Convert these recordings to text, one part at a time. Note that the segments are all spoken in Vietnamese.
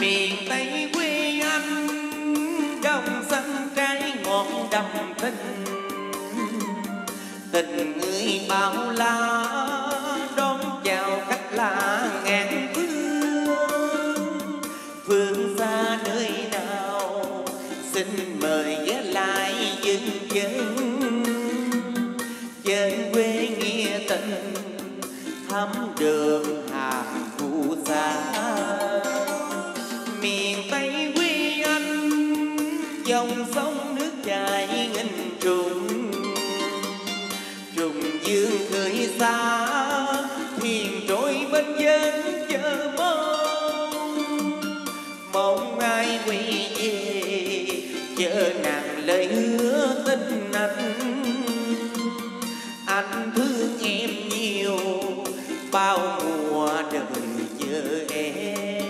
miền Tây quê anh, đồng xanh trái ngọt đậm tình. Tình người bao la đón chào khách lạ ngàn phương. Phương xa nơi nào xin mời ghé lại dừng chân. Trên quê nghĩa tình thăm đường hàng phù sa. Miền Tây quê anh, dòng sông nước chảy nghìn trùng. Trùng dương khơi xa, thuyền trôi bên dân chờ mong. Mong ai quay về, chờ nàng lời hứa tình anh. Anh thương em nhiều, bao mùa đời chờ em.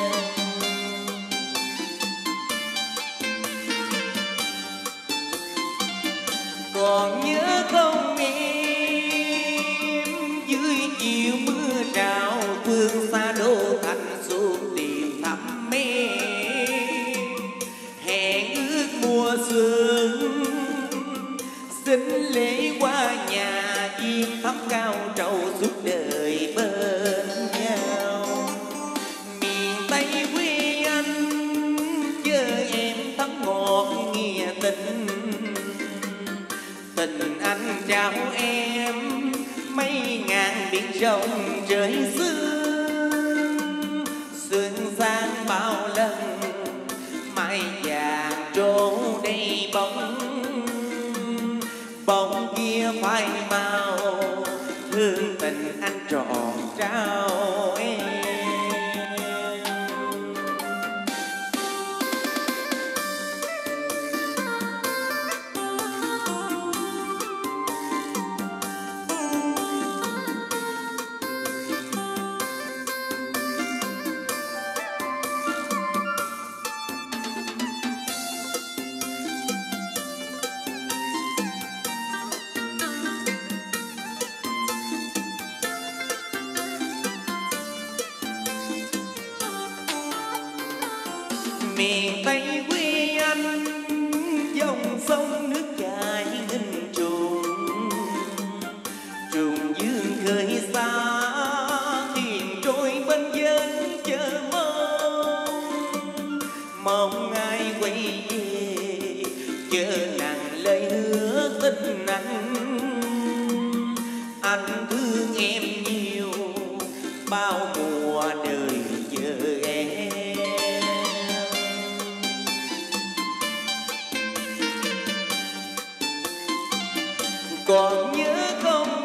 Còn nhớ không em, dưới chiều mưa rào phương xa đô thành xuống tìm thăm em. Hẹn ước mùa xuân, xin lễ qua nhà duyên thắm cao trầu suốt đời bên nhau. Miền Tây quê anh, chờ em thắm ngọt nghĩa tình. Tình anh trao em mấy ngàn biển rộng trời xương. Xuân sang bao lần mai vàng trổ đầy bóng. Bóng kia phai màu, thương tình anh trọn trao em. Miền Tây quê anh, dòng sông nước chảy nghìn trùng. Trùng dương khơi xa, thuyền trôi bên dân chờ mong. Mong ai quay về, chờ nàng lời hứa tình anh. Anh thương em nhiều, bao mùa đời chờ em. Còn nhớ không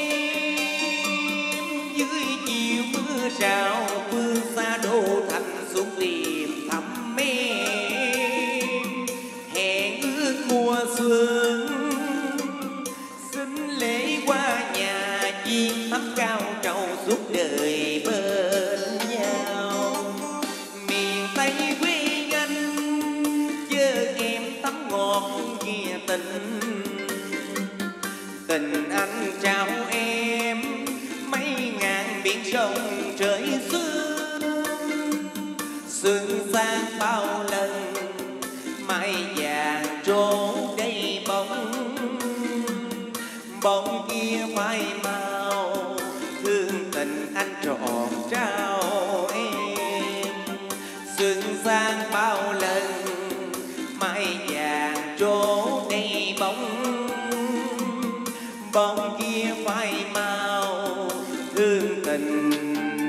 em, dưới chiều mưa rào phương xa đô thành xuống tìm thăm em. Hẹn ước mùa xuân, xin lễ qua nhà duyên thắm cao trầu suốt đời bên nhau. Miền Tây quê anh, chờ em thắm ngọt nghĩa tình. Tình anh trao em mấy ngàn biển sông trời xưa. Xuân sang bao lần mai vàng trổ đầy bóng. Bóng kia phai màu, thương tình anh trọn trao em. Xuân sang bao lần mai vàng trổ đầy bóng. Bóng kia phai màu, thương tình